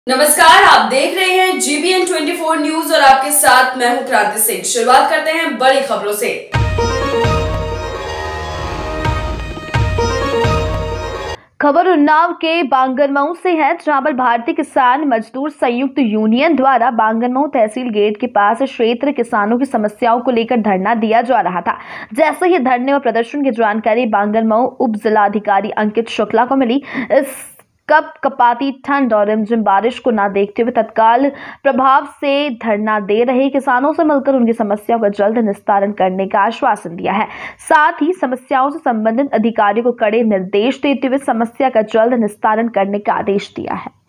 नमस्कार, आप देख रहे हैं GBN 24 न्यूज और आपके साथ मैं हूं क्रांति सिंह। शुरुआत करते हैं बड़ी खबरों से। खबर उन्नाव के बांगरमऊ से है, जहां पर भारतीय किसान मजदूर संयुक्त यूनियन द्वारा बांगरमऊ तहसील गेट के पास क्षेत्र किसानों की समस्याओं को लेकर धरना दिया जा रहा था। जैसे ही धरने और प्रदर्शन की जानकारी बांगरमऊ उप जिलाधिकारी अंकित शुक्ला को मिली, इस कपाती ठंड और रिमझिम बारिश को न देखते हुए तत्काल प्रभाव से धरना दे रहे किसानों से मिलकर उनकी समस्याओं का जल्द निस्तारण करने का आश्वासन दिया है। साथ ही समस्याओं से संबंधित अधिकारियों को कड़े निर्देश देते हुए समस्या का जल्द निस्तारण करने का आदेश दिया है।